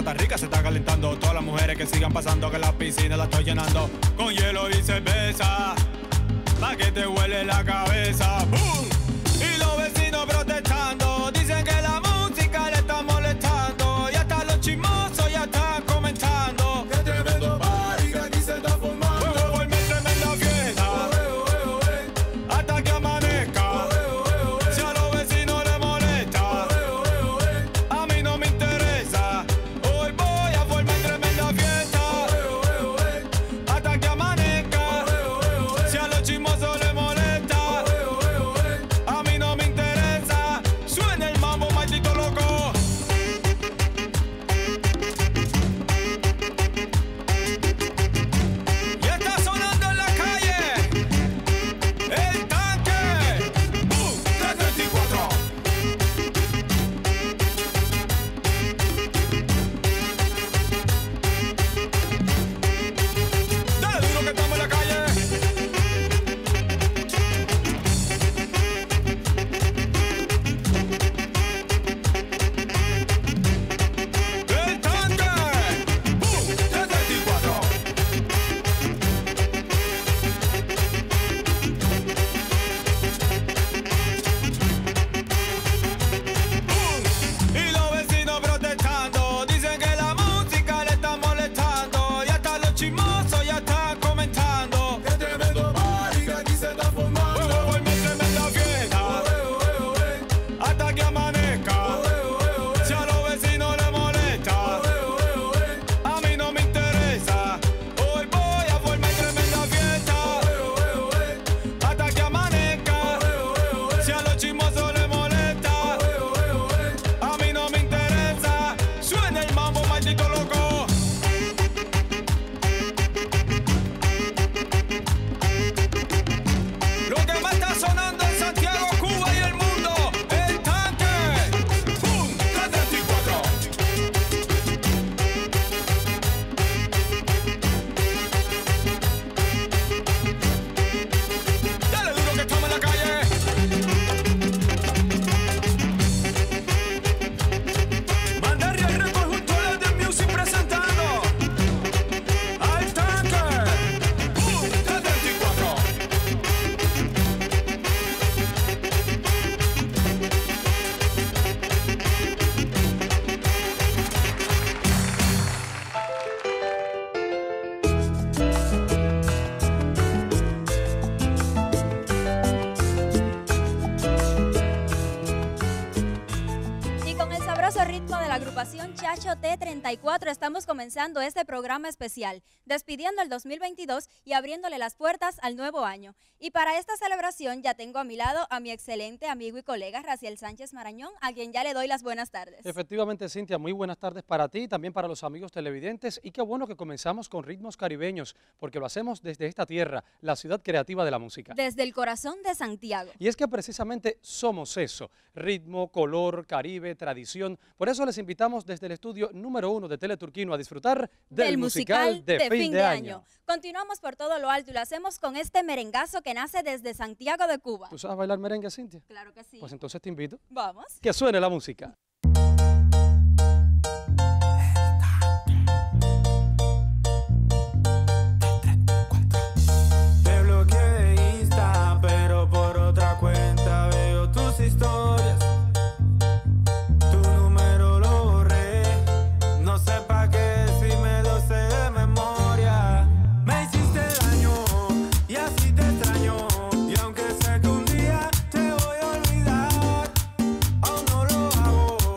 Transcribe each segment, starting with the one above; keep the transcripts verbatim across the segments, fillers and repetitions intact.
está rica, se está calentando. Todas las mujeres que sigan pasando, que la piscina la estoy llenando con hielo y cerveza, pa' que te huele la cabeza. ¡Bum! Y los vecinos protestando, dicen que la música le está molestando. Y hasta los chismosos ya están comentando qué tremendo party que aquí se está formando. Huevo, vuelve tremenda fiesta, Oe, oe, oe, hasta que amanezca. oe, oe, oe, Si a los vecinos les molesta, oe, oe, oe, a mí no me interesa. Hoy voy a formar tremenda fiesta, oe, oe, oe, hasta que amanezca. oe, oe, oe, Si a los chismosos les molesta, oe, oe, oe. a mí no me interesa. Suena el mambo, maldito loco. Y está sonando en la calle el tanque. ¡Bum! tres treinta y cuatro. Dale duro que estamos en la calle. El tanque. ¡Bum! tres treinta y cuatro. ¡Bum! Y los vecinos protestando, dicen que la música le está molestando. Y hasta los chismosos ya están comentando Qué tremendo party que aquí se está formando. huevo, vuelve tremenda fiesta, Oe, oe, oe, hasta que amanezca. oe, oe, oe, Si a los vecinos les molesta, oe, oe, oe, a mí no me interesa. Hoy voy a formar tremenda fiesta, oe, oe, oe, hasta que amanezca. oe, oe, oe, Si a los chismosos les molesta, oe, oe, oe. a mí no me interesa. Suena el mambo, maldito loco. Lo que más está sonando en Santiago, Cuba y el mundo, el tanque. ¡Bum! tres treinta y cuatro. Dale duro que estamos en la calle. Mandaria y Record junto a los de Music presentando al tanque. ¡Bum! tres treinta y cuatro. Y con el sabroso ritmo de la agrupación Chacho T treinta y cuatro estamos comenzando este programa especial, despidiendo el dos mil veintidós y abriéndole las puertas al nuevo año. Y para esta celebración ya tengo a mi lado a mi excelente amigo y colega Raciel Sánchez Marañón, a quien ya le doy las buenas tardes. Efectivamente, Cintia, muy buenas tardes para ti y también para los amigos televidentes. Y qué bueno que comenzamos con ritmos caribeños, porque lo hacemos desde esta tierra, la ciudad creativa de la música. Desde el corazón de Santiago. Y es que precisamente somos eso, ritmo, color, Caribe, tradición. Por eso les invitamos desde el estudio número uno de Teleturquino a disfrutar del, musical de, fin de año. Continuamos por todo lo alto y lo hacemos con este merengazo que nace desde Santiago de Cuba. ¿Tú sabes bailar merengue, Cintia? Claro que sí. Pues entonces te invito Vamos. que suene la música. Te bloqueé de Insta, pero por otra cuenta veo tus historias. Tu número lo borré, no sé pa' qué si me lo sé de memoria. Me hiciste daño y así te extraño. Y aunque sé que un día te voy a olvidar, aún no lo hago.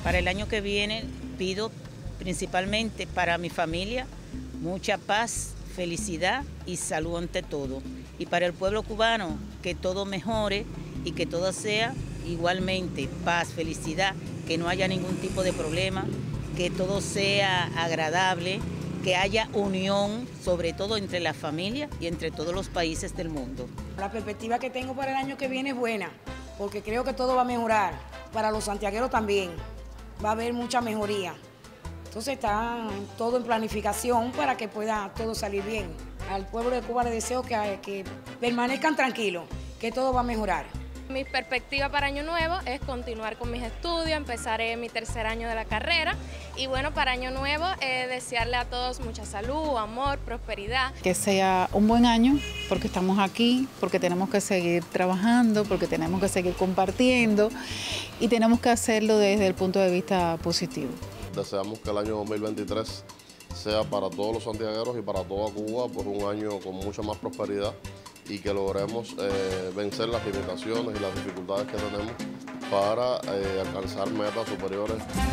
Para el año que viene pido principalmente para mi familia mucha paz, felicidad y salud ante todo. Y para el pueblo cubano, que todo mejore y que todo sea igualmente paz, felicidad, que no haya ningún tipo de problema, que todo sea agradable, que haya unión, sobre todo entre la familia y entre todos los países del mundo. La perspectiva que tengo para el año que viene es buena, porque creo que todo va a mejorar. Para los santiagueros también va a haber mucha mejoría. Entonces está todo en planificación para que pueda todo salir bien. Al pueblo de Cuba le deseo que, que permanezcan tranquilos, que todo va a mejorar. Mi perspectiva para Año Nuevo es continuar con mis estudios, empezaré mi tercer año de la carrera y bueno, para Año Nuevo eh, desearle a todos mucha salud, amor, prosperidad. Que sea un buen año porque estamos aquí, porque tenemos que seguir trabajando, porque tenemos que seguir compartiendo y tenemos que hacerlo desde el punto de vista positivo. Deseamos que el año dos mil veintitrés sea para todos los santiagueros y para toda Cuba por un año con mucha más prosperidad y que logremos eh, vencer las limitaciones y las dificultades que tenemos para eh, alcanzar metas superiores.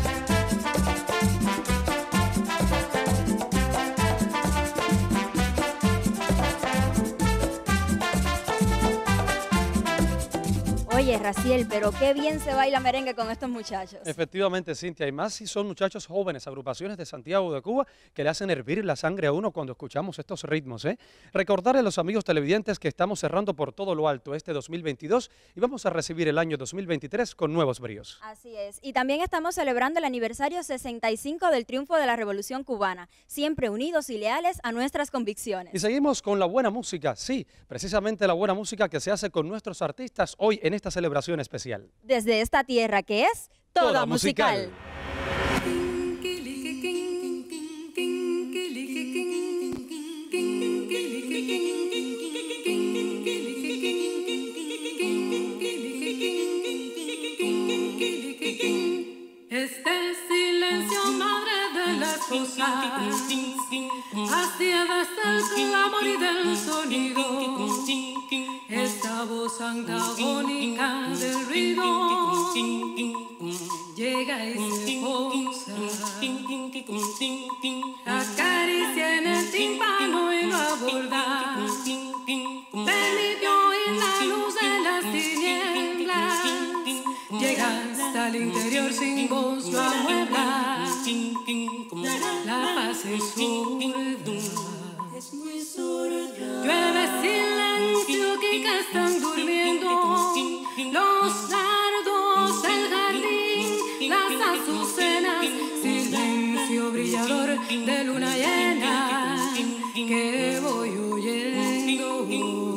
Oye, Raciel, pero qué bien se baila merengue con estos muchachos. Efectivamente, Cintia, y más si son muchachos jóvenes, agrupaciones de Santiago de Cuba, que le hacen hervir la sangre a uno cuando escuchamos estos ritmos, ¿eh? Recordarle a los amigos televidentes que estamos cerrando por todo lo alto este dos mil veintidós y vamos a recibir el año dos mil veintitrés con nuevos bríos. Así es, y también estamos celebrando el aniversario sesenta y cinco del triunfo de la Revolución Cubana, siempre unidos y leales a nuestras convicciones. Y seguimos con la buena música, sí, precisamente la buena música que se hace con nuestros artistas hoy en esta celebración especial. Desde esta tierra que es toda, toda musical. musical. Este silencio, madre de las cosas, hacia desde el clamor y del sonido, esta voz antagónica del ruido llega y se posa, acaricia en el tímpano y lo aborda, permitió oír la luz de las tinieblas, llega hasta el interior sin voz lo amuebla, la paz es sorda, llueve silencio que están durmiendo, los nardos del jardín, las azucenas, silencio brillador de luna llena que voy oyendo,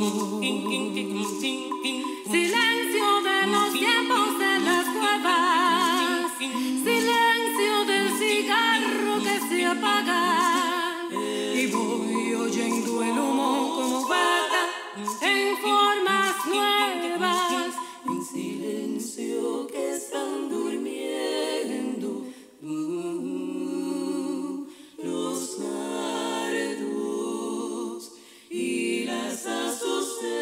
silencio de los tiempos de las cuevas, silencio del cigarro que se apaga y voy oyendo el humo como vaga en formas nuevas, en silencio que están durmiendo uh, los nardos y las azucenas.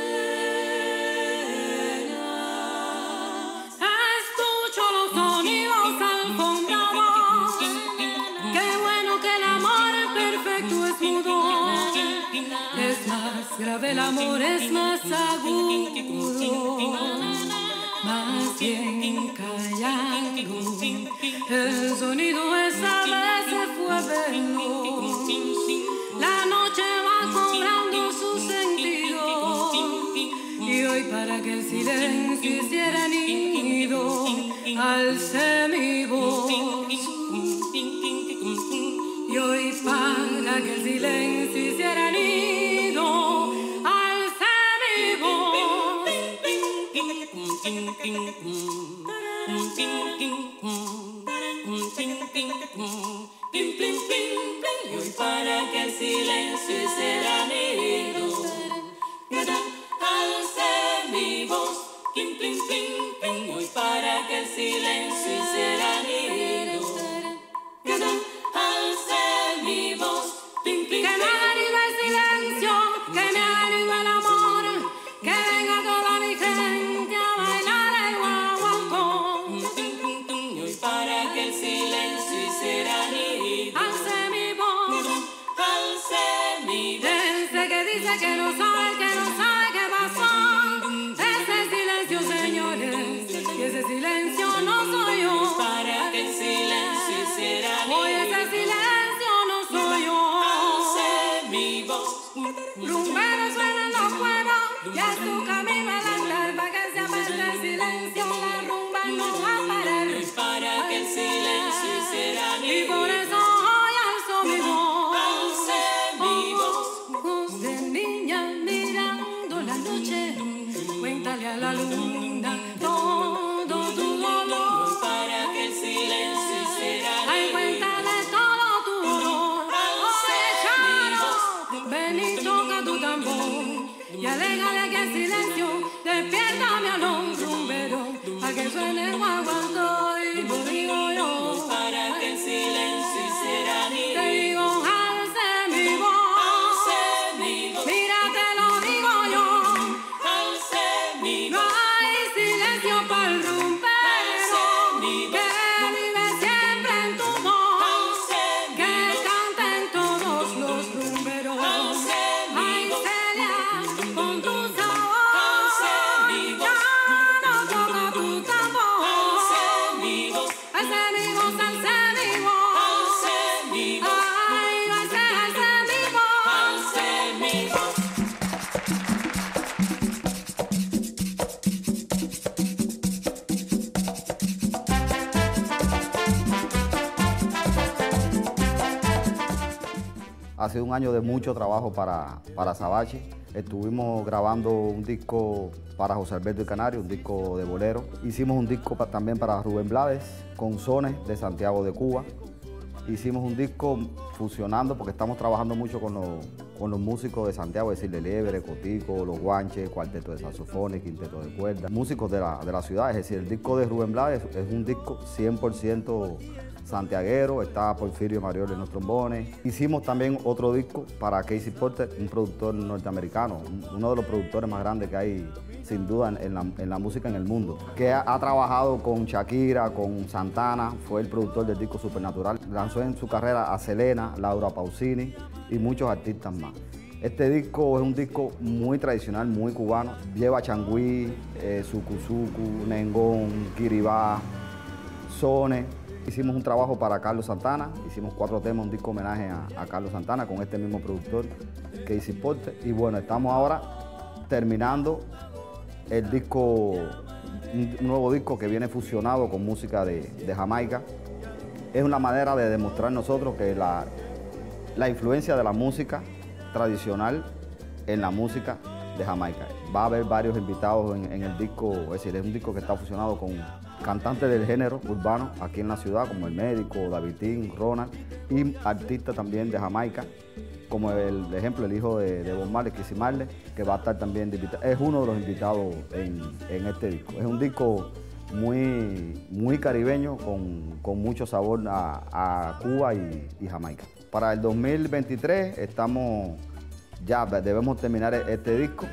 Escucho los sonidos alfombrados, qué bueno que el amor perfecto es mudo, es más grave el amor, es más agudo, más bien callado, el sonido esa vez se fue veloz, la noche va cobrando su sentido, y hoy para que el silencio hiciera nido, alcé mi voz, y hoy para que el silencio hiciera nido, alcé mi voz, y hoy para que el silencio hiciera nido, alcé mi voz, y hoy para que el silencio hiciera nido, alcé mi voz, que me arriba el silencio, que me arriba el amor, que venga toda mi gente a bailar el guaguancó, que el silencio hiciera nido. Alce mi voz, alce mi voz. Ese que dice que no sabe, que no sabe qué pasó. Ese silencio, señores, y ese silencio no soy yo. Para que el silencio hiciera nido. Hoy ese silencio no soy yo. Alce mi voz. Rumbero suena no puedo, ya es tu camino al andar. Para que se aparte el silencio, la rumba no va a parar. Para que el silencio hiciera nido. Y por eso hoy alzo mi voz. Alce mi voz. Voz de niña mirando la noche. Cuéntale a la luna todo tu dolor. Para que el silencio hiciera nido. Ay, cuéntale todo tu dolor. Alce mi voz. Ven y toca tu tambor. Y alégale que el silencio despierta mi alón rumbero. A que suene el guaguancó y lo digo yo. Para que el silencio hiciera nido. Te digo, alce mi voz. Alce mi voz. Mira, te lo digo yo. Alce mi voz. No hay silencio para el rumbero. Alce mi voz. Que vive siempre en tu voz. Alce mi voz. Que canten todos los rumberos. Alce mi voz. Ay, Celia, con tu sabor. Alce mi voz. Ya no toca tu tambor. Alce mi voz. Alce mi voz, alce mi voz. Alce mi voz. Ay, alce, alce mi voz. Alce mi voz. Ha sido un año de mucho trabajo para, para Sabache. Estuvimos grabando un disco para José Alberto el Canario, un disco de bolero. Hicimos un disco pa- también para Rubén Blades, con sones de Santiago de Cuba. Hicimos un disco fusionando, porque estamos trabajando mucho con los, con los músicos de Santiago, es decir, de Liebre, Cotico, Los Guanches, cuarteto de saxofones, quinteto de cuerdas, músicos de la, de la ciudad. Es decir, el disco de Rubén Blades es un disco cien por ciento santiaguero, está Porfirio Mariol en los trombones. Hicimos también otro disco para Casey Porter, un productor norteamericano, uno de los productores más grandes que hay sin duda en la, en la música en el mundo, que ha, ha trabajado con Shakira, con Santana, fue el productor del disco Supernatural, lanzó en su carrera a Selena, Laura Pausini y muchos artistas más. Este disco es un disco muy tradicional, muy cubano, lleva changüí, eh, sucusucu, nengón, kiribá, sones. Hicimos un trabajo para Carlos Santana, hicimos cuatro temas, un disco homenaje a, a Carlos Santana con este mismo productor, Casey Porter. Y bueno, estamos ahora terminando el disco, un nuevo disco que viene fusionado con música de, de Jamaica. Es una manera de demostrar nosotros que la, la influencia de la música tradicional en la música de Jamaica. Va a haber varios invitados en, en el disco, es decir, es un disco que está fusionado con cantantes del género urbano aquí en la ciudad, como El Médico, Davidín, Ronald, y artistas también de Jamaica, como el ejemplo, el hijo de, de Bob Marley, Kissy Marley, que va a estar también de invitado. Es uno de los invitados en, en este disco. Es un disco muy, muy caribeño, con, con mucho sabor a, a Cuba y, y Jamaica. Para el dos mil veintitrés estamos, ya debemos terminar este disco.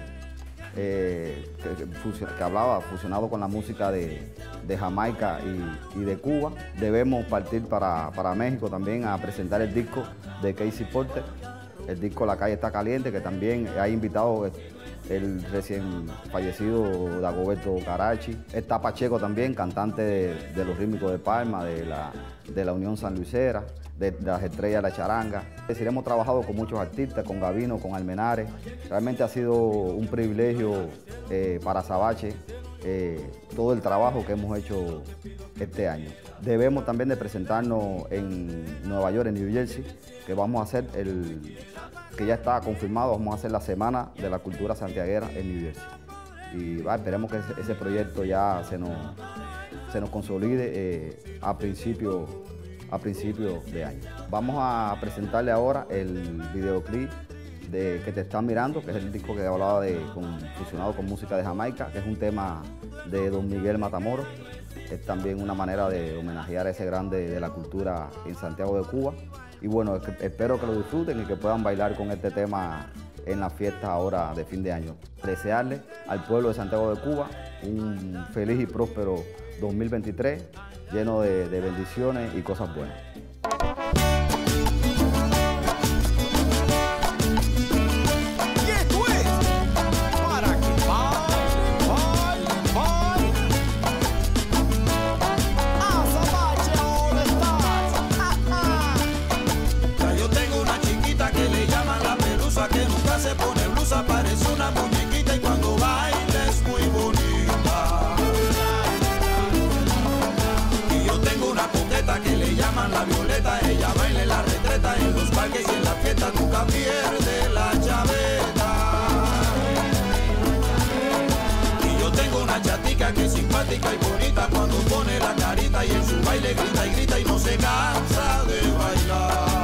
Eh, que, que, que hablaba fusionado con la música de, de Jamaica y, y de Cuba. Debemos partir para, para México también a presentar el disco de Casey Porter, el disco La Calle Está Caliente, que también ha invitado el recién fallecido Dagoberto Carachi. Está Pacheco también, cantante de, de los rítmicos de Palma, de la, de la Unión Sanluisera, de, de las estrellas de la charanga. Es decir, hemos trabajado con muchos artistas, con Gavino, con Almenares. Realmente ha sido un privilegio eh, para Sabache eh, todo el trabajo que hemos hecho este año. Debemos también de presentarnos en Nueva York, en New Jersey, que vamos a hacer el, que ya está confirmado, vamos a hacer la Semana de la Cultura Santiaguera en New Jersey. Y va, esperemos que ese, ese proyecto ya se nos, se nos consolide eh, a principios a principio de año. Vamos a presentarle ahora el videoclip de Que Te Están Mirando, que es el disco que hablaba de con, fusionado con música de Jamaica, que es un tema de Don Miguel Matamoros. Es también una manera de homenajear a ese grande de la cultura en Santiago de Cuba. Y bueno, espero que lo disfruten y que puedan bailar con este tema en las fiestas ahora de fin de año. Desearle al pueblo de Santiago de Cuba un feliz y próspero dos mil veintitrés, lleno de, de bendiciones y cosas buenas. Se pone blusa, parece una muñequita y cuando baila es muy bonita. Y yo tengo una coqueta que le llaman la Violeta, ella baila en la retreta, en los parques y en la fiesta, nunca pierde la chaveta. Y yo tengo una chatica que es simpática y bonita, cuando pone la carita y en su baile grita y grita y no se cansa de bailar.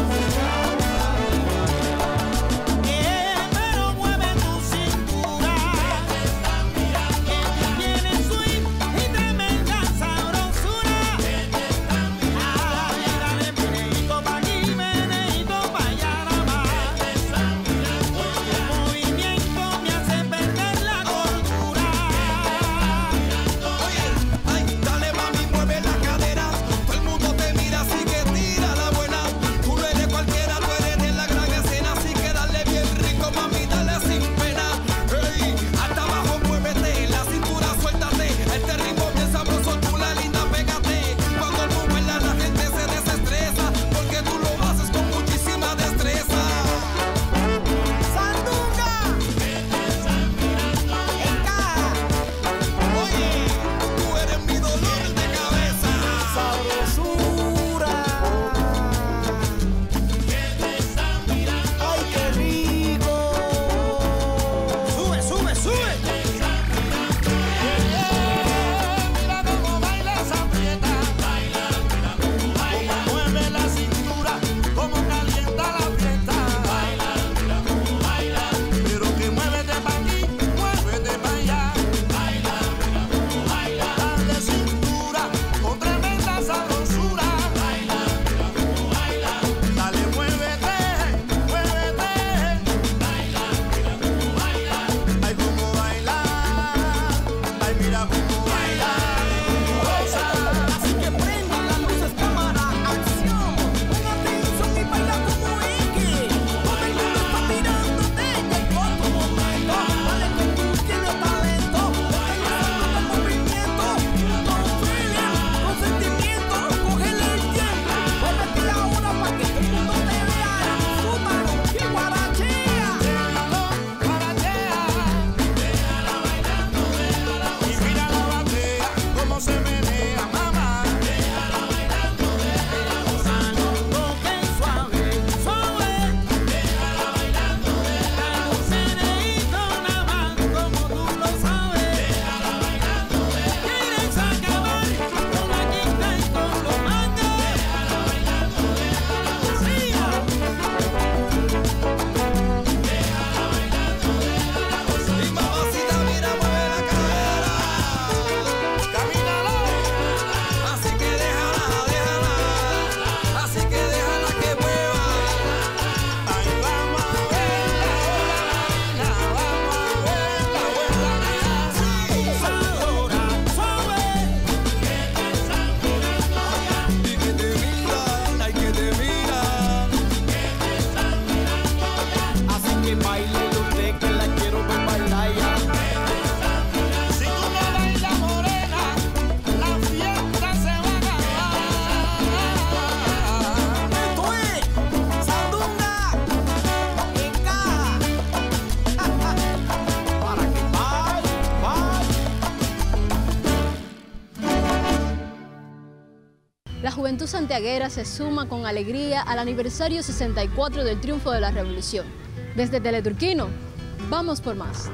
La juventud santiaguera se suma con alegría al aniversario sesenta y cuatro del triunfo de la Revolución. Desde Teleturquino, vamos por más.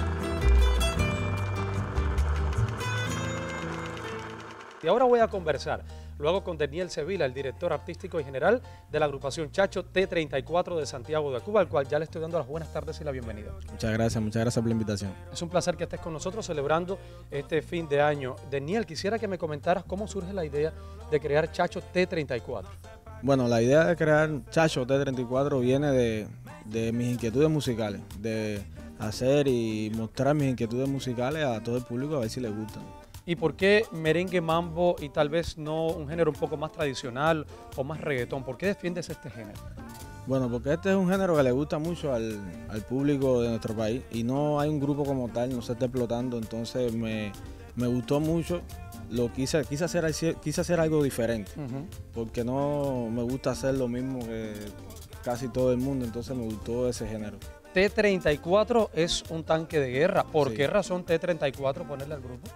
Y ahora voy a conversar luego con Daniel Sevilla, el director artístico y general de la agrupación Chacho T treinta y cuatro de Santiago de Cuba, al cual ya le estoy dando las buenas tardes y la bienvenida. Muchas gracias, muchas gracias por la invitación. Es un placer que estés con nosotros celebrando este fin de año. Daniel, quisiera que me comentaras cómo surge la idea de crear Chacho T treinta y cuatro. Bueno, la idea de crear Chacho T treinta y cuatro viene de, de mis inquietudes musicales, de hacer y mostrar mis inquietudes musicales a todo el público a ver si les gustan. ¿Y por qué merengue, mambo y tal vez no un género un poco más tradicional o más reggaetón? ¿Por qué defiendes este género? Bueno, porque este es un género que le gusta mucho al, al público de nuestro país y no hay un grupo como tal, no se está explotando, entonces me, me gustó mucho. Lo quise, quise, hacer, quise hacer algo diferente, uh-huh. porque no me gusta hacer lo mismo que casi todo el mundo, entonces me gustó ese género. T treinta y cuatro es un tanque de guerra. ¿Por Sí. qué razón T treinta y cuatro ponerle al grupo?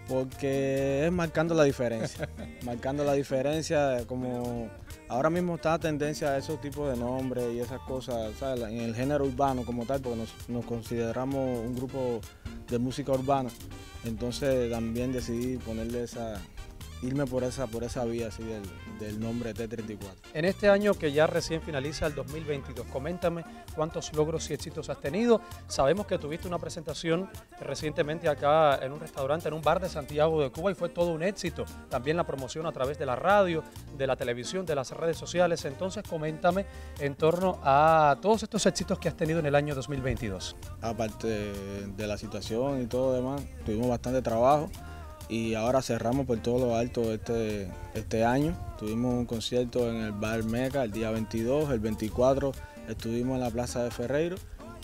Porque es marcando la diferencia, marcando la diferencia, como ahora mismo está la tendencia a esos tipos de nombres y esas cosas, ¿sabes? En el género urbano como tal, porque nos, nos consideramos un grupo de música urbana, entonces también decidí ponerle esa, irme por esa, por esa vía así del, del nombre T treinta y cuatro. En este año que ya recién finaliza el dos mil veintidós, coméntame cuántos logros y éxitos has tenido. Sabemos que tuviste una presentación recientemente acá en un restaurante, en un bar de Santiago de Cuba y fue todo un éxito. También la promoción a través de la radio, de la televisión, de las redes sociales. Entonces coméntame en torno a todos estos éxitos que has tenido en el año dos mil veintidós. Aparte de la situación y todo lo demás, tuvimos bastante trabajo. Y ahora cerramos por todo lo alto este, este año. Tuvimos un concierto en el Bar Meca el día veintidós, el veinticuatro estuvimos en la Plaza de Ferreiro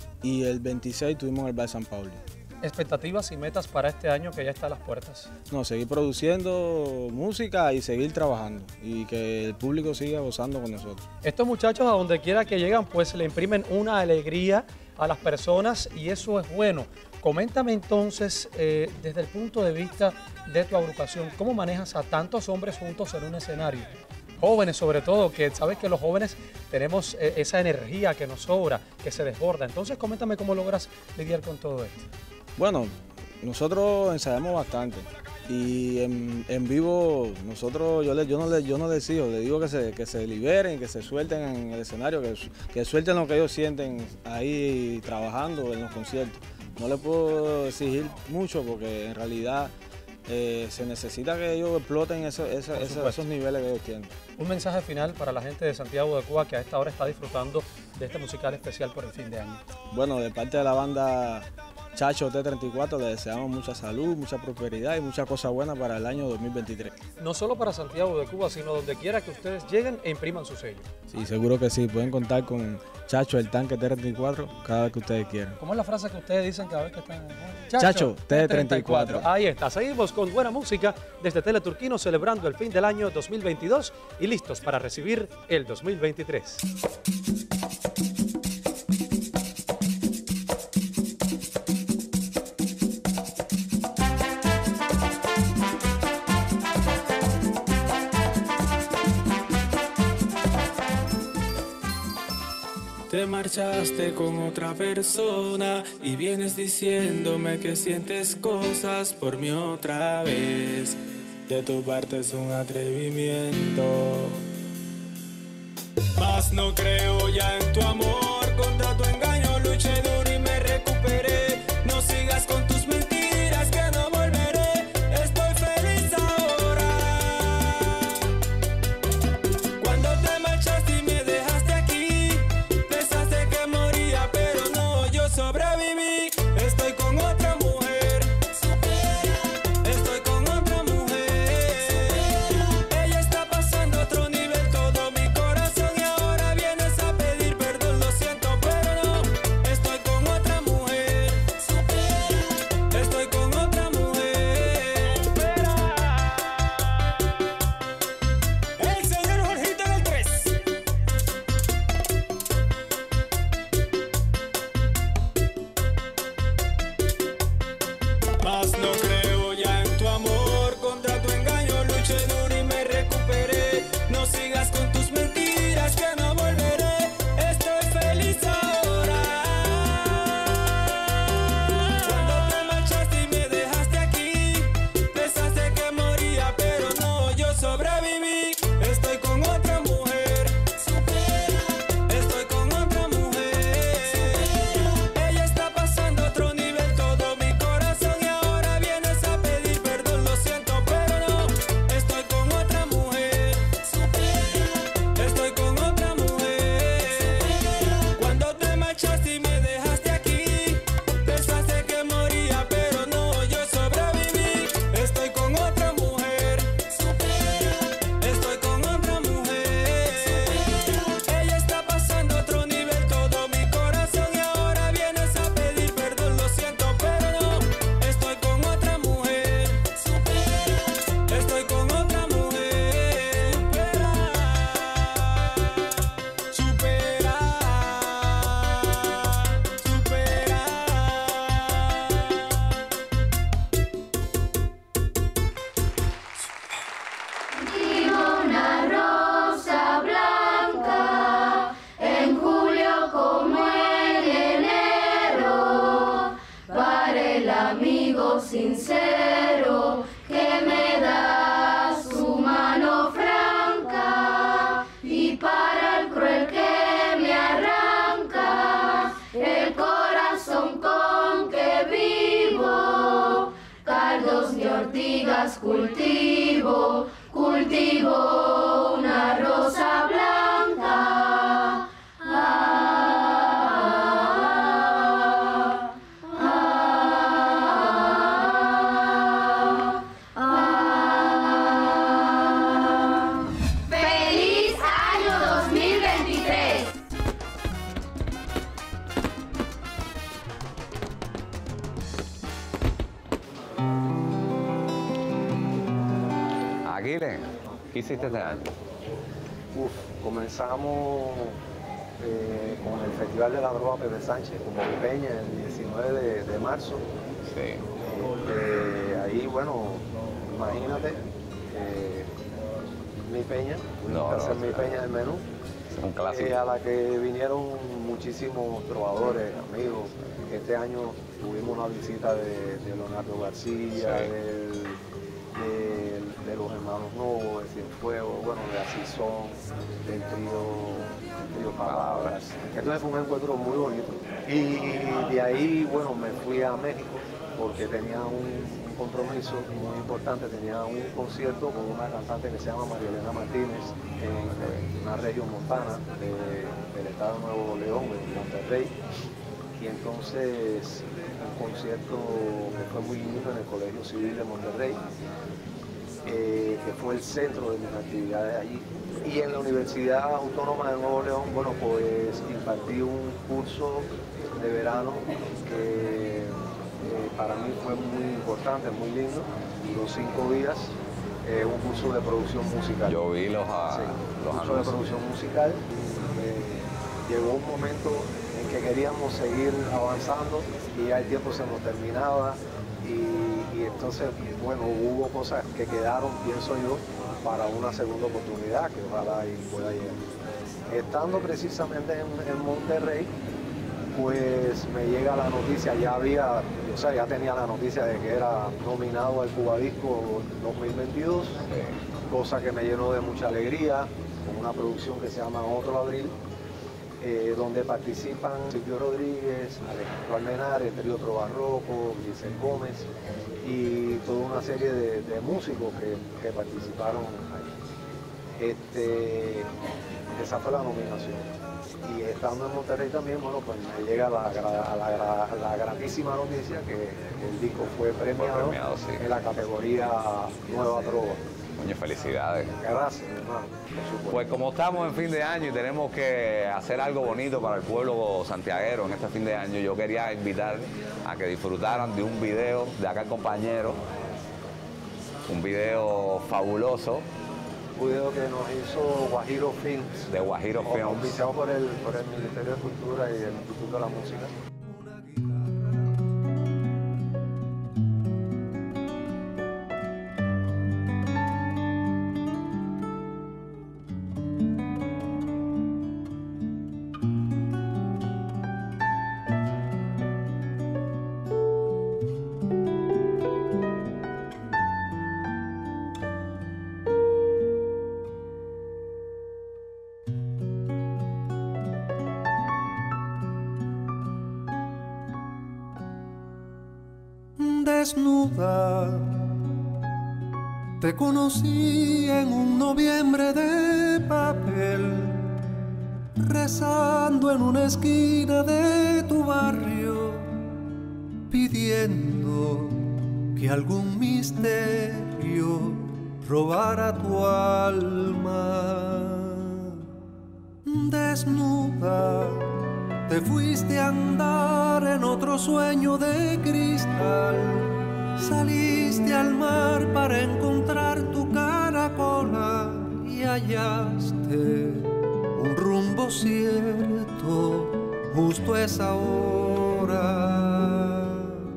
y el veintiséis estuvimos en el Bar San Pauli. ¿Expectativas y metas para este año que ya está a las puertas? No, seguir produciendo música y seguir trabajando y que el público siga gozando con nosotros. Estos muchachos a donde quiera que llegan pues le imprimen una alegría a las personas y eso es bueno. Coméntame entonces, eh, desde el punto de vista de tu agrupación, ¿cómo manejas a tantos hombres juntos en un escenario? Jóvenes sobre todo, que sabes que los jóvenes tenemos eh, esa energía que nos sobra, que se desborda. Entonces coméntame cómo logras lidiar con todo esto. Bueno, nosotros ensayamos bastante y en, en vivo nosotros, yo, le, yo, no le, yo no les digo, le digo que se, que se liberen, que se suelten en el escenario, que, que suelten lo que ellos sienten ahí trabajando en los conciertos. No les puedo exigir mucho porque en realidad eh, se necesita que ellos exploten eso, eso, eso, esos niveles que ellos tienen. Un mensaje final para la gente de Santiago de Cuba que a esta hora está disfrutando de este musical especial por el fin de año. Bueno, de parte de la banda Chacho T treinta y cuatro le deseamos mucha salud, mucha prosperidad y muchas cosas buenas para el año dos mil veintitrés. No solo para Santiago de Cuba, sino donde quiera que ustedes lleguen e impriman su sello. Sí, seguro que sí. Pueden contar con Chacho el Tanque T treinta y cuatro cada vez que ustedes quieran. ¿Cómo es la frase que ustedes dicen cada vez que están? Chacho, Chacho T treinta y cuatro. Ahí está. Seguimos con buena música desde Teleturquino celebrando el fin del año dos mil veintidós y listos para recibir el dos mil veintitrés. Te marchaste con otra persona y vienes diciéndome que sientes cosas por mí otra vez. De tu parte es un atrevimiento, mas no creo ya en tu amor. Contra tu engaño luché duro y me recuperé. No sigas con tus mentiras que no volveré. Estoy feliz ahora. Cuando te marchaste y me dejaste aquí, pensaste que moría, pero no, yo sobreviví. Estoy con otra mujer. Estoy con otra mujer. Ella está pasando a otro nivel, todo mi corazón, y ahora vienes a pedir perdón. Lo ¿Qué hiciste este año? Uf, comenzamos eh, con el Festival de la Droga Pepe Sánchez, con Bobby Peña, el diecinueve de, de marzo. Sí. Eh, ahí, bueno, imagínate, eh, Mi Peña, No, no, hacer no, Mi claro. Peña del menú. Es un clásico. Eh, a la que vinieron muchísimos trovadores, amigos. Este año tuvimos una visita de, de Leonardo García, Sí. del- de, de los hermanos Novo, de Cienfuegos, bueno, de Asizón, del trío, del trío Palabras. Entonces fue un encuentro muy bonito. Y de ahí, bueno, me fui a México porque tenía un, un compromiso muy importante, tenía un concierto con una cantante que se llama María Elena Martínez en, en una región montana de- del estado de Nuevo León, en Monterrey. Y entonces un concierto que fue muy lindo en el Colegio Civil de Monterrey, eh, que fue el centro de mis actividades allí. Y en la Universidad Autónoma de Nuevo León, bueno, pues impartí un curso de verano que eh, para mí fue muy importante, muy lindo, duró cinco días, eh, un curso de producción musical. Yo vi los, a, Sí, los curso de anuncios. producción musical. Eh, llegó un momento en que queríamos seguir avanzando y ya el tiempo se nos terminaba y, y entonces, bueno, hubo cosas que quedaron, pienso yo, para una segunda oportunidad que ojalá y pueda llegar. Estando precisamente en, en Monterrey, pues me llega la noticia, ya había, o sea, ya tenía la noticia de que era nominado al Cubadisco dos mil veintidós, cosa que me llenó de mucha alegría, con una producción que se llama Otro Abril, eh, donde participan Silvio Rodríguez, Alejandro Almenares, Trío Trobarroco, Giselle Gómez y toda una serie de, de músicos que, que participaron ahí. Este, esa fue la nominación. Y estando en Monterrey también, bueno, pues me llega la, gra- la, gra- la gratísima noticia que el disco fue premiado, Fue premiado, sí. en la categoría Nueva Trova. Coño, felicidades. Gracias, mi hermano, por supuesto. Pues como estamos en fin de año y tenemos que hacer algo bonito para el pueblo santiaguero en este fin de año, yo quería invitar a que disfrutaran de un video de acá el compañero, un video fabuloso. Un video que nos hizo Guajiro Films. De Guajiro Films. Auspiciado por el, por el Ministerio de Cultura y el Instituto de la Música. Desnuda, te conocí en un noviembre de papel, rezando en una esquina de tu barrio, pidiendo que algún misterio robara tu alma. Desnuda, te fuiste a andar en otro sueño de cristal. Saliste al mar para encontrar tu caracola y hallaste un rumbo cierto justo a esa hora.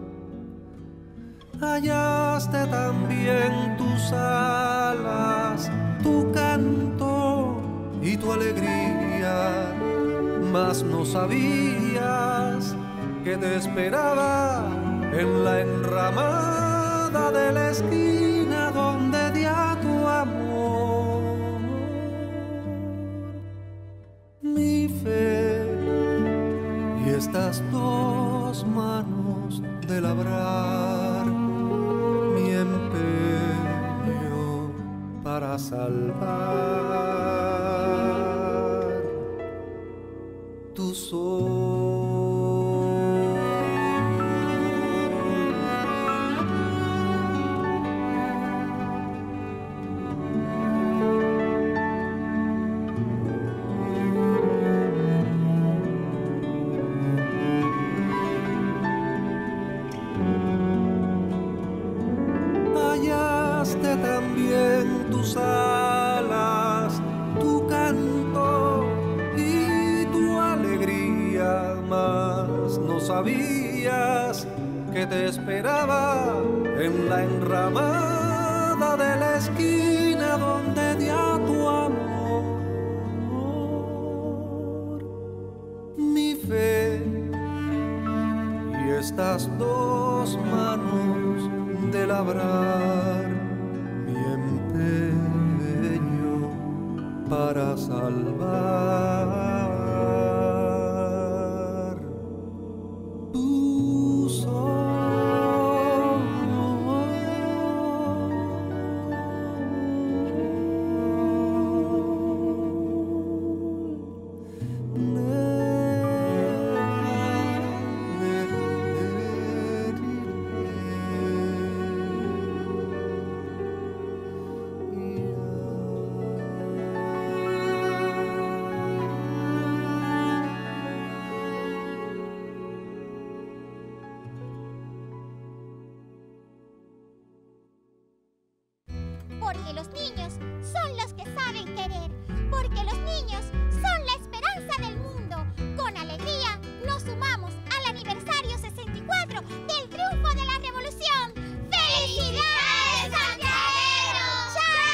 Hallaste también tus alas, tu canto y tu alegría, mas no sabías que te esperaba en la enramada de la esquina donde di a tu amor mi fe y estas dos manos de labrar mi empeño para salvar tu sol. Hallaste también tus alas la enramada de la esquina donde di a tu amor mi fe y estas dos manos de labrar mi empeño para salvar tu sol. Porque los niños son los que saben querer, porque los niños son la esperanza del mundo. Con alegría nos sumamos al aniversario sesenta y cuatro del triunfo de la revolución. ¡Felicidades, santiagueros!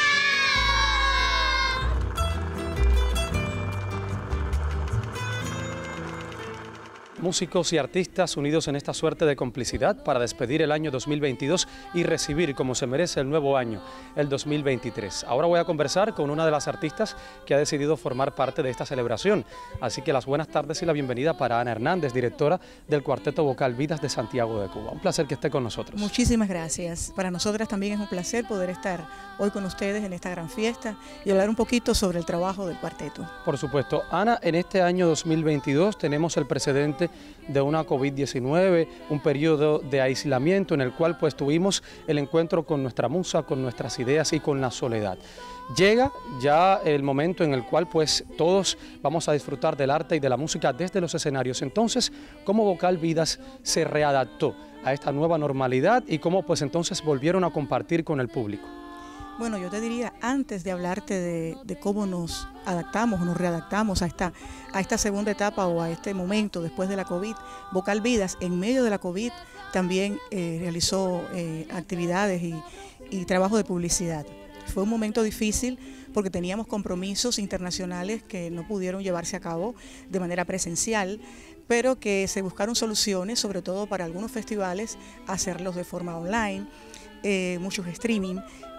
Músicos y artistas unidos en esta suerte de complicidad para despedir el año dos mil veintidós y recibir como se merece el nuevo año, el dos mil veintitrés. Ahora voy a conversar con una de las artistas que ha decidido formar parte de esta celebración. Así que las buenas tardes y la bienvenida para Ana Hernández, directora del Cuarteto Vocal Vidas de Santiago de Cuba. Un placer que esté con nosotros. Muchísimas gracias. Para nosotras también es un placer poder estar hoy con ustedes en esta gran fiesta y hablar un poquito sobre el trabajo del cuarteto. Por supuesto. Ana, en este año dos mil veintidós tenemos el precedente de una COVID diecinueve, un periodo de aislamiento en el cual pues tuvimos el encuentro con nuestra musa, con nuestras ideas y con la soledad. Llega ya el momento en el cual pues todos vamos a disfrutar del arte y de la música desde los escenarios. Entonces, ¿cómo Vocal Vidas se readaptó a esta nueva normalidad y cómo pues entonces volvieron a compartir con el público? Bueno, yo te diría, antes de hablarte de, de cómo nos adaptamos o nos readaptamos a esta, a esta segunda etapa o a este momento después de la COVID, Vocal Vidas en medio de la COVID también eh, realizó eh, actividades y, y trabajo de publicidad. Fue un momento difícil porque teníamos compromisos internacionales que no pudieron llevarse a cabo de manera presencial, pero que se buscaron soluciones, sobre todo para algunos festivales, hacerlos de forma online, eh, muchos streaming.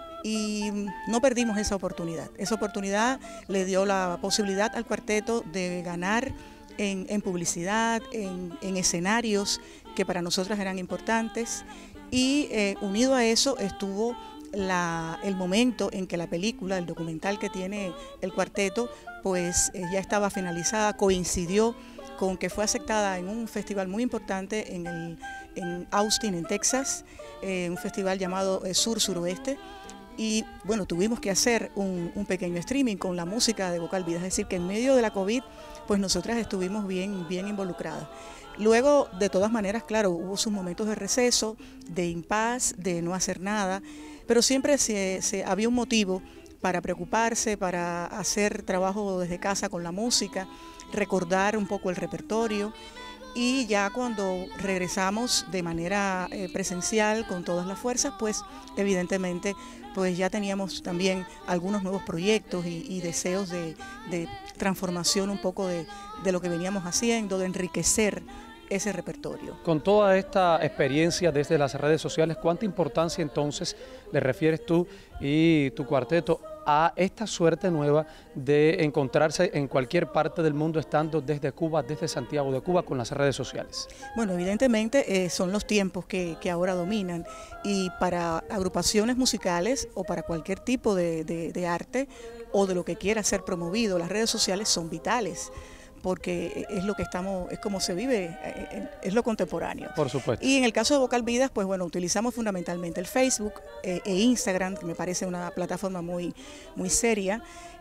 Y no perdimos esa oportunidad. Esa oportunidad le dio la posibilidad al cuarteto de ganar en, en publicidad, en, en escenarios que para nosotras eran importantes. Y eh, unido a eso estuvo la, el momento en que la película, el documental que tiene el cuarteto, pues eh, ya estaba finalizada, coincidió con que fue aceptada en un festival muy importante en, el, en Austin, en Texas, eh, un festival llamado eh, Sur Suroeste. Y bueno, tuvimos que hacer un, un pequeño streaming con la música de Vocal Vidas, es decir, que en medio de la COVID, pues nosotras estuvimos bien, bien involucradas. Luego, de todas maneras, claro, hubo sus momentos de receso, de impas, de no hacer nada, pero siempre se, se, había un motivo para preocuparse, para hacer trabajo desde casa con la música, recordar un poco el repertorio. Y ya cuando regresamos de manera eh, presencial con todas las fuerzas, pues evidentemente pues ya teníamos también algunos nuevos proyectos y, y deseos de, de transformación un poco de, de lo que veníamos haciendo, de enriquecer ese repertorio. Con toda esta experiencia desde las redes sociales, ¿cuánta importancia entonces le refieres tú y tu cuarteto a esta suerte nueva de encontrarse en cualquier parte del mundo estando desde Cuba, desde Santiago de Cuba, con las redes sociales? Bueno, evidentemente eh, son los tiempos que, que ahora dominan y para agrupaciones musicales o para cualquier tipo de, de, de arte o de lo que quiera ser promovido, las redes sociales son vitales, porque es lo que estamos, es como se vive, es lo contemporáneo. Por supuesto. Y en el caso de Vocal Vidas, pues bueno, utilizamos fundamentalmente el Facebook eh, e Instagram, que me parece una plataforma muy, muy seria,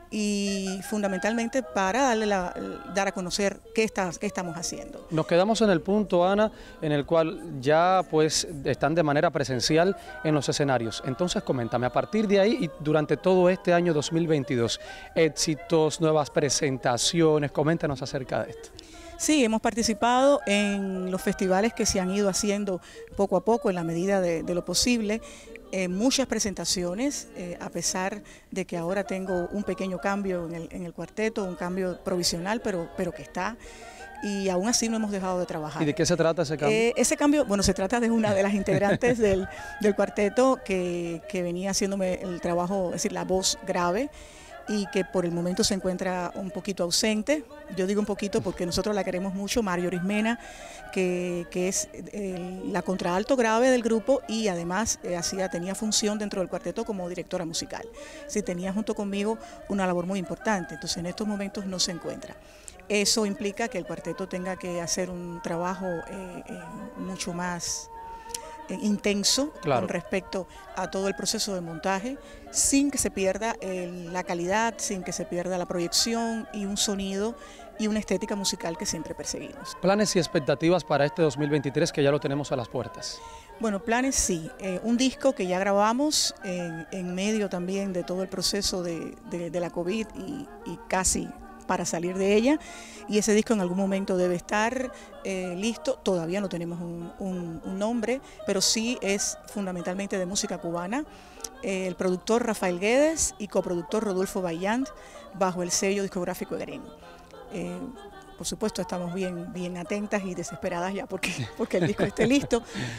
y fundamentalmente para darle la, dar a conocer qué, está, qué estamos haciendo. Nos quedamos en el punto, Ana, en el cual ya pues están de manera presencial en los escenarios. Entonces coméntame, a partir de ahí y durante todo este año dos mil veintidós, éxitos, nuevas presentaciones, coméntanos acerca de esto. Sí, hemos participado en los festivales que se han ido haciendo poco a poco en la medida de, de lo posible. Eh, muchas presentaciones, eh, a pesar de que ahora tengo un pequeño cambio en el, en el cuarteto, un cambio provisional, pero, pero que está. Y aún así no hemos dejado de trabajar. ¿Y de qué se trata ese cambio? Eh, ese cambio, bueno, se trata de una de las integrantes del, del cuarteto que, que venía haciéndome el trabajo, es decir, la voz grave, y que por el momento se encuentra un poquito ausente. Yo digo un poquito porque nosotros la queremos mucho, Mario Orismena, que, que es el, la contraalto grave del grupo y además eh, hacía, tenía función dentro del cuarteto como directora musical. Sí, tenía junto conmigo una labor muy importante, entonces en estos momentos no se encuentra. Eso implica que el cuarteto tenga que hacer un trabajo eh, eh, mucho más eh, intenso, claro, con respecto a todo el proceso de montaje, sin que se pierda eh, la calidad, sin que se pierda la proyección y un sonido y una estética musical que siempre perseguimos. ¿Planes y expectativas para este dos mil veintitrés que ya lo tenemos a las puertas? Bueno, planes sí. Eh, un disco que ya grabamos en, en medio también de todo el proceso de, de, de la COVID y, y casi para salir de ella, y ese disco en algún momento debe estar eh, listo. Todavía no tenemos un, un, un nombre, pero sí es fundamentalmente de música cubana. Eh, el productor Rafael Guedes y coproductor Rodolfo Bayant, bajo el sello discográfico Egren. Eh, por supuesto estamos bien, bien atentas y desesperadas ya porque, porque el disco esté listo.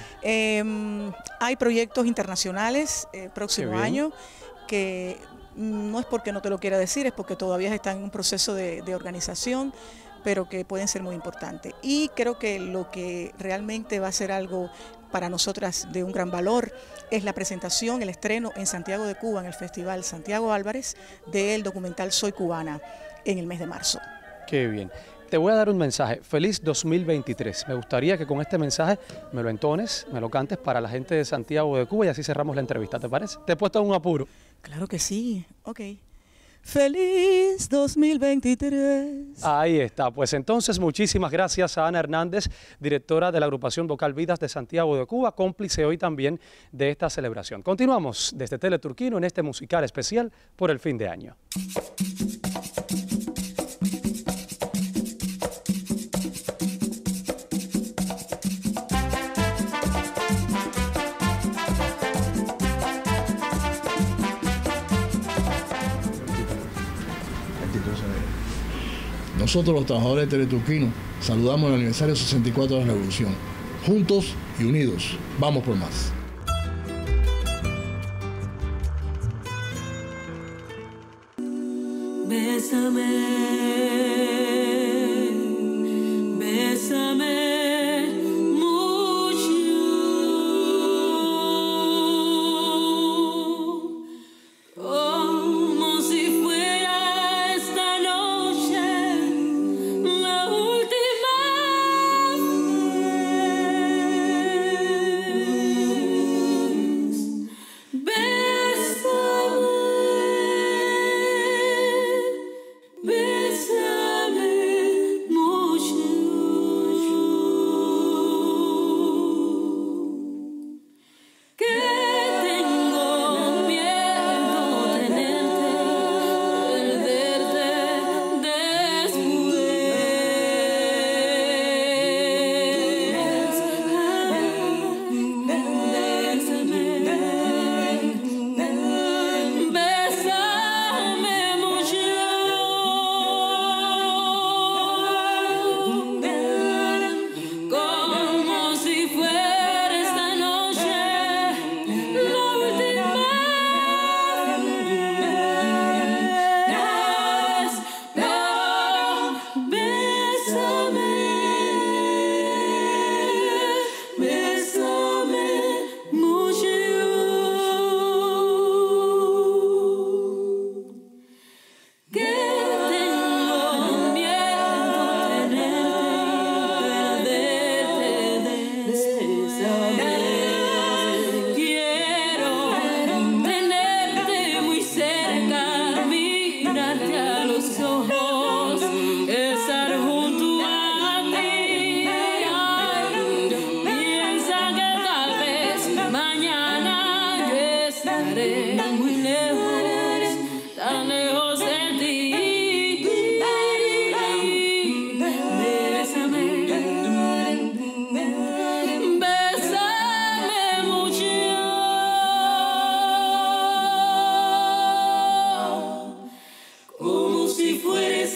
Eh, hay proyectos internacionales el eh, próximo año que no es porque no te lo quiera decir, es porque todavía están en un proceso de, de organización, pero que pueden ser muy importantes. Y creo que lo que realmente va a ser algo para nosotras de un gran valor es la presentación, el estreno en Santiago de Cuba, en el Festival Santiago Álvarez, del documental Soy Cubana, en el mes de marzo. Qué bien. Te voy a dar un mensaje. Feliz dos mil veintitrés. Me gustaría que con este mensaje me lo entones, me lo cantes para la gente de Santiago de Cuba y así cerramos la entrevista, ¿te parece? Te he puesto en un apuro. Claro que sí. Ok. Feliz dos mil veintitrés. Ahí está. Pues entonces muchísimas gracias a Ana Hernández, directora de la agrupación Vocal Vidas de Santiago de Cuba, cómplice hoy también de esta celebración. Continuamos desde Teleturquino en este musical especial por el fin de año. Nosotros los trabajadores de Teleturquino saludamos el aniversario sesenta y cuatro de la Revolución. Juntos y unidos, vamos por más. Bésame, bésame. Bésame,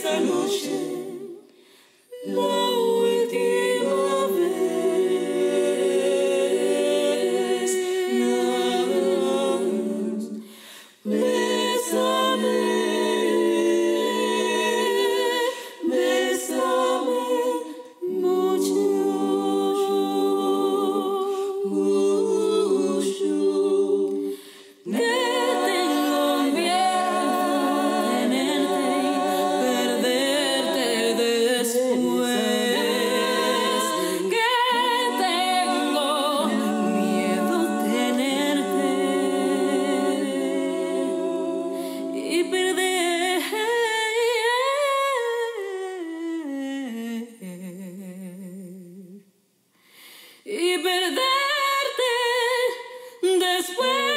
esta noche, la última vez, nada más, bésame, bésame mucho, mucho, que tengo miedo tenerte y perderte después, que tengo miedo tenerte y perder y perderte después.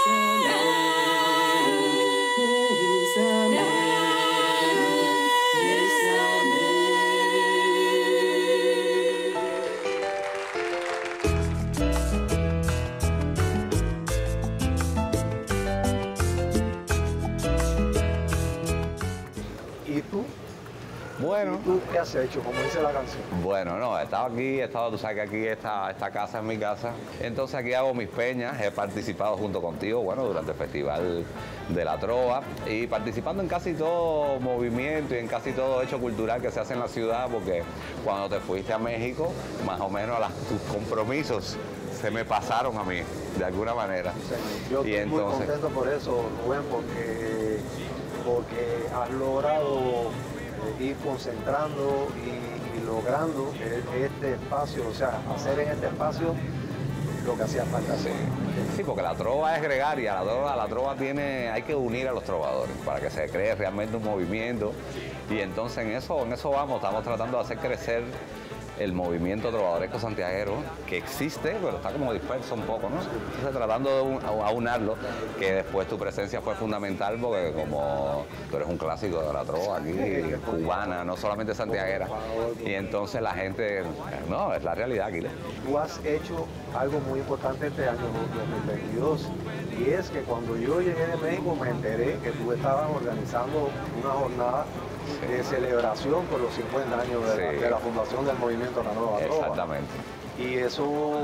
¿Y tú? Bueno. ¿Y tú qué has hecho? Como dice la canción. Bueno, no, he estado aquí, he estado, tú sabes que aquí esta, esta casa es mi casa, entonces aquí hago mis peñas, he participado junto contigo, bueno, durante el Festival de la Trova y participando en casi todo movimiento y en casi todo hecho cultural que se hace en la ciudad, porque cuando te fuiste a México, más o menos las, tus compromisos se me pasaron a mí, de alguna manera. Sí, yo y estoy muy entonces, contento por eso, Rubén, porque, porque has logrado eh, ir concentrando y, y logrando e- este espacio, o sea, hacer en este espacio lo que hacía falta hacer. sí, porque la trova es gregaria, la trova, la trova tiene, hay que unir a los trovadores para que se cree realmente un movimiento y entonces en eso, en eso vamos, estamos tratando de hacer crecer el movimiento trovadoresco santiaguero que existe, pero está como disperso un poco, ¿no? Entonces tratando de un- aunarlo, que después tu presencia fue fundamental porque como tú eres un clásico de la trova aquí, cubana, no solamente santiaguera, y entonces la gente, no, es la realidad aquí. Tú has hecho algo muy importante este año dos mil veintidós y es que cuando yo llegué de México me enteré que tú estabas organizando una jornada de celebración por los cincuenta años de, la, Sí. de la fundación del movimiento La Nueva Trova. Exactamente. Y eso,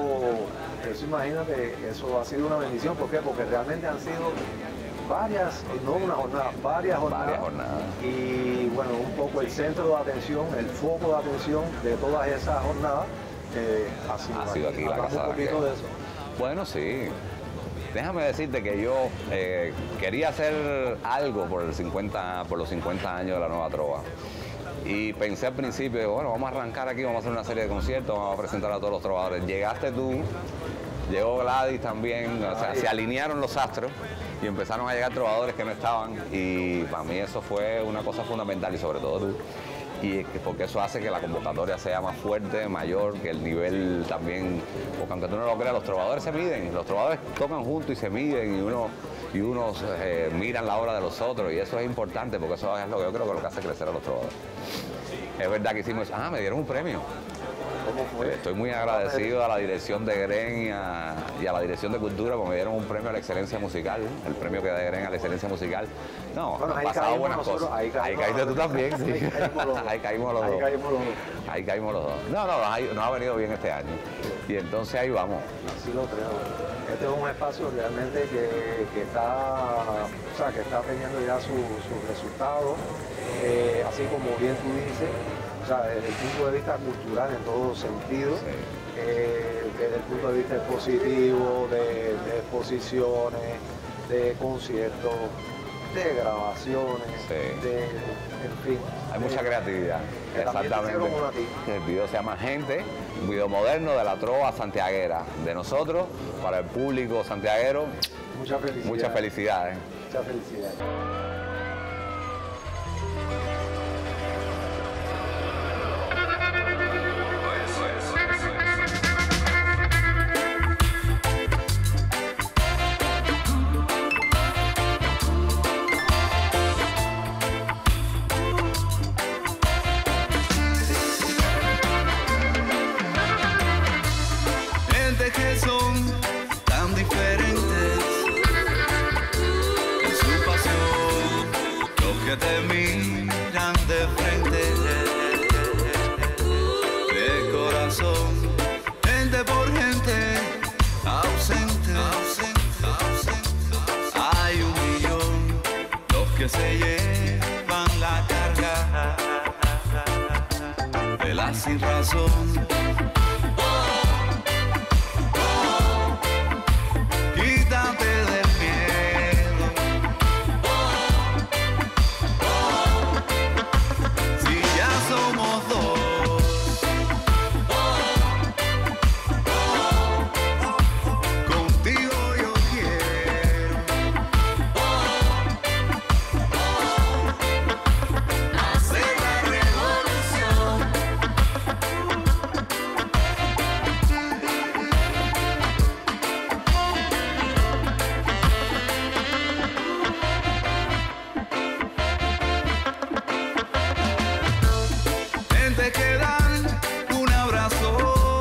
eso imagínate, eso ha sido una bendición. ¿Por qué? Porque realmente han sido varias, no una jornada, varias jornadas. Varias jornadas. Y bueno, un poco el centro de atención, el foco de atención de todas esas jornadas eh, ha sido, Ha sido aquí la Hablamos Casa un poquito Arquero. de eso. Bueno, sí. Déjame decirte que yo eh, quería hacer algo por, el cincuenta, por los cincuenta años de la Nueva Trova. Y pensé al principio, bueno, vamos a arrancar aquí, vamos a hacer una serie de conciertos, vamos a presentar a todos los trovadores. Llegaste tú, llegó Gladys también, o sea, se alinearon los astros y empezaron a llegar trovadores que no estaban. Y para mí eso fue una cosa fundamental y sobre todo tú. Y es que- porque eso hace que la convocatoria sea más fuerte, mayor, que el nivel también, porque aunque tú no lo creas, los trovadores se miden, los trovadores tocan juntos y se miden y uno y unos eh, miran la obra de los otros y eso es importante porque eso es lo que yo creo que lo que hace crecer a los trovadores. Es verdad que hicimos, ah, me dieron un premio. ¿Cómo fue? Estoy muy agradecido a la dirección de Gren y a, y a la dirección de Cultura porque me dieron un premio a la excelencia musical, el premio que da Gren a la excelencia musical. No, Bueno, han ahí pasado caímos buenas nosotros, cosas. ahí caímos caíste tú nosotros. también, sí. Ahí caímos los dos. Ahí caímos los Ahí dos. caímos los dos. Ahí caímos los dos. No, no, nos ha, nos ha venido bien este año. Y entonces ahí vamos. Así lo creo. Este es un espacio realmente que, que está, o sea, que está teniendo ya sus su resultados, eh, así como bien tú dices, o sea, desde el punto de vista cultural en todos sentidos, eh, desde el punto de vista expositivo, de, de exposiciones, de conciertos, de grabaciones, de, en fin. Hay mucha creatividad. Que también te Exactamente. hicieron uno a ti. El video se llama Gente, un video moderno de la trova santiaguera. De nosotros, para el público santiaguero. Muchas felicidades. Muchas felicidades. Muchas felicidades. Gente que son tan diferentes en su pasión se llevan la carga de la sin razón. Quítate del miedo. Si ya somos dos, contigo yo quiero hacer la revolución. Gente que dan un abrazo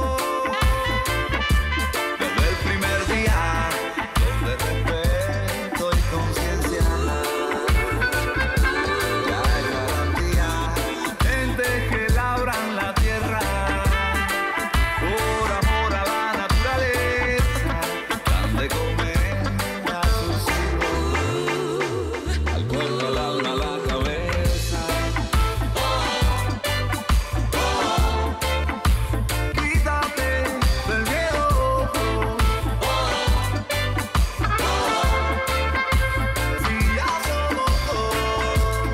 desde el primer día, donde respeto y conciencia ya hay garantía. Gente que labran la tierra por amor a la naturaleza, dan de comer a sus hijos, al cuerpo labra la cabeza. Quítate del miedo. Si ya somos dos,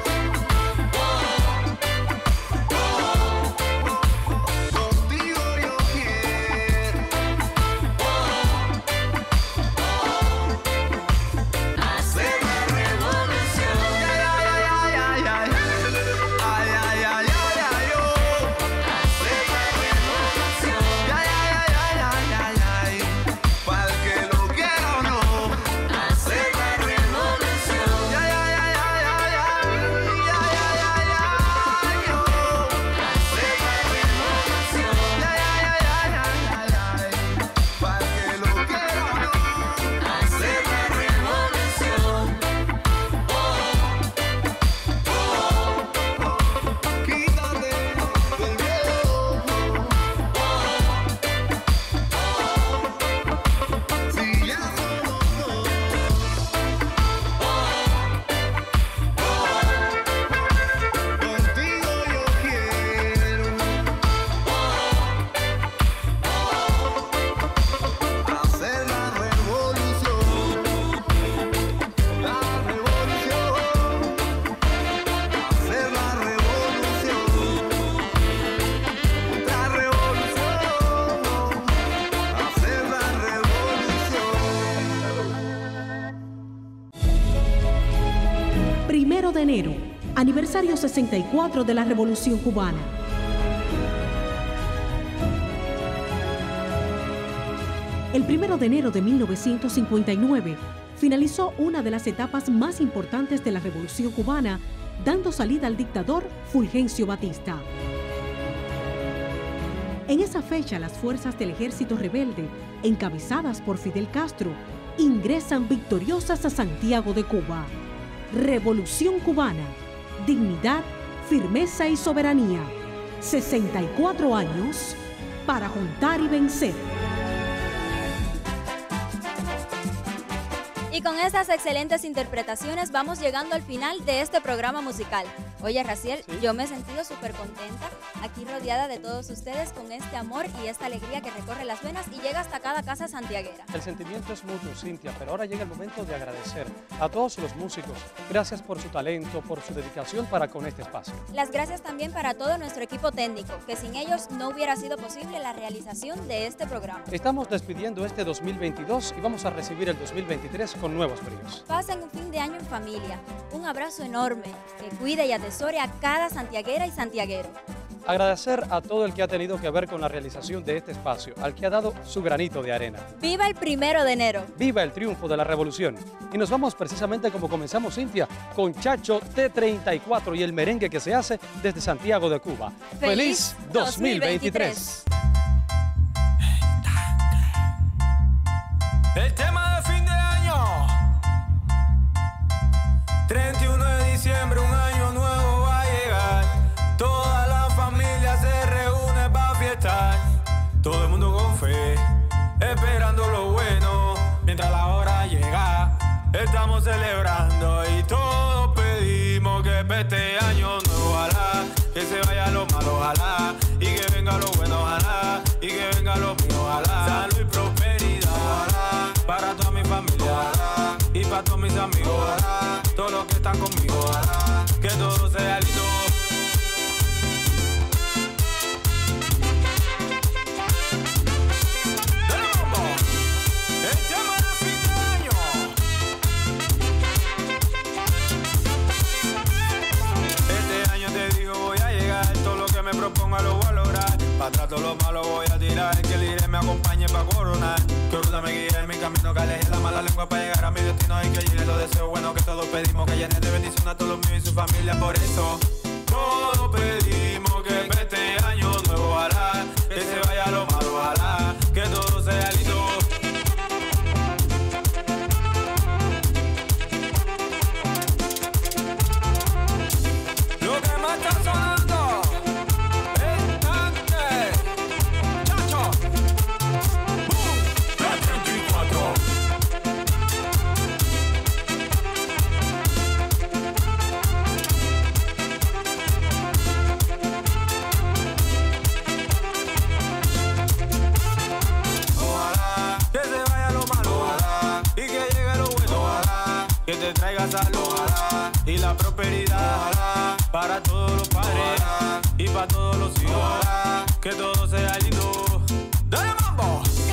contigo yo quiero hacer la revolución. Ay, ay, ay, ay, ay, ay, ay, ay, ay, ay, yo. Hacer la revolución. Ay, ay, ay, ay, ay, ay, pa'l que lo quiera o no. Hacer la revolución. Ay, ay, ay, ay, ay, ay, ay, ay, ay, ay, yo. Hacer la revolución. Ay, ay, ay, ay, ay, ay, ay, pa'l que lo quiera o no. Hacer la revolución. Quítate del miedo. Si ya somos dos, contigo yo quiero hacer la revolución. La revolución. Hacer la revolución. La revolución. Hacer la revolución. Primero de enero, aniversario sesenta y cuatro de la Revolución Cubana. El primero de enero de mil novecientos cincuenta y nueve finalizó una de las etapas más importantes de la Revolución Cubana, dando salida al dictador Fulgencio Batista. En esa fecha, las fuerzas del ejército rebelde, encabezadas por Fidel Castro, ingresan victoriosas a Santiago de Cuba. Revolución Cubana, dignidad, firmeza y soberanía. sesenta y cuatro años para juntar y vencer. Y con estas excelentes interpretaciones vamos llegando al final de este programa musical. Oye, Raciel, ¿sí? Yo me he sentido súper contenta aquí rodeada de todos ustedes con este amor y esta alegría que recorre las venas y llega hasta cada casa santiaguera. El sentimiento es mutuo, Cintia, pero ahora llega el momento de agradecer a todos los músicos. Gracias por su talento, por su dedicación para con este espacio. Las gracias también para todo nuestro equipo técnico, que sin ellos no hubiera sido posible la realización de este programa. Estamos despidiendo este dos mil veintidós y vamos a recibir el dos mil veintitrés con nuevos bríos. Pasen un fin de año en familia. Un abrazo enorme que cuide y atesore a cada santiaguera y santiaguero. Agradecer a todo el que ha tenido que ver con la realización de este espacio, al que ha dado su granito de arena. ¡Viva el primero de enero! ¡Viva el triunfo de la revolución! Y nos vamos precisamente como comenzamos, Cintia, con Chacho T treinta y cuatro y el merengue que se hace desde Santiago de Cuba. ¡Feliz, ¡Feliz dos mil veintitrés! El tema de fin de año. treinta y uno de diciembre, un año nuevo va a llegar. Toda la familia se reúne para fiestar. Todo el mundo con fe, esperando lo bueno. Mientras la hora llega, estamos celebrando y todos pedimos que se vaya lo malo, ojalá, y que venga lo bueno, ojalá, y que venga lo mío, ojalá. Salud y prosperidad, ojalá, para toda mi familia, ojalá, y para todos mis amigos, ojalá, todos los que están conmigo, ojalá, que todo sea lindo. Me proponga lo voy a lograr, para atrás todo lo malo voy a tirar, que el aire me acompañe para coronar, que Ruta me guíe en mi camino, que aleje la mala lengua para llegar a mi destino y que llegue los deseos buenos que todos pedimos, que llene de bendición a todos los míos y su familia. Por eso todos pedimos que este año nuevo ojalá, que se vaya lo malo, ojalá, que todo sea lindo. Lo que más está sonando que te traiga salud, ojalá, y la prosperidad, ojalá, para todos los padres, ojalá, y para todos los hijos, ojalá, que todo sea lindo. ¡Dale mambo!